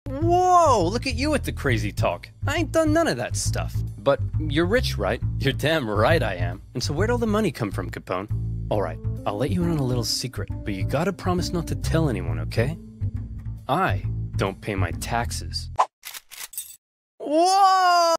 Whoa, look at you with the crazy talk. I ain't done none of that stuff. But you're rich, right? You're damn right I am. And so where'd all the money come from, Capone? All right, I'll let you in on a little secret, but you gotta promise not to tell anyone, okay? I don't pay my taxes. Whoa!